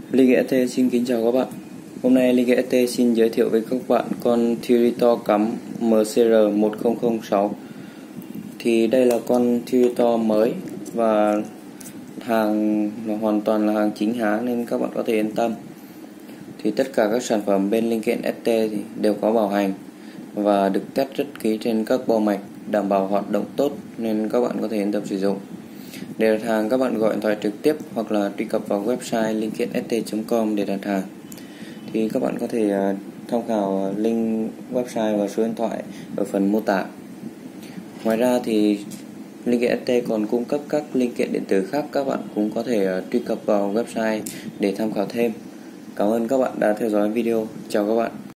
Linken ST xin kính chào các bạn. Hôm nay Linken ST xin giới thiệu với các bạn con Thiritor cắm MCR1006. Thì đây là con Thiritor mới và hàng hoàn toàn là hàng chính hãng nên các bạn có thể yên tâm. Thì tất cả các sản phẩm bên Linken ST thì đều có bảo hành và được test rất kỹ trên các bo mạch, đảm bảo hoạt động tốt nên các bạn có thể yên tâm sử dụng. Để đặt hàng các bạn gọi điện thoại trực tiếp hoặc là truy cập vào website linkenst.com để đặt hàng. Thì các bạn có thể tham khảo link website và số điện thoại ở phần mô tả. Ngoài ra thì Linken ST còn cung cấp các linh kiện điện tử khác, các bạn cũng có thể truy cập vào website để tham khảo thêm. Cảm ơn các bạn đã theo dõi video. Chào các bạn.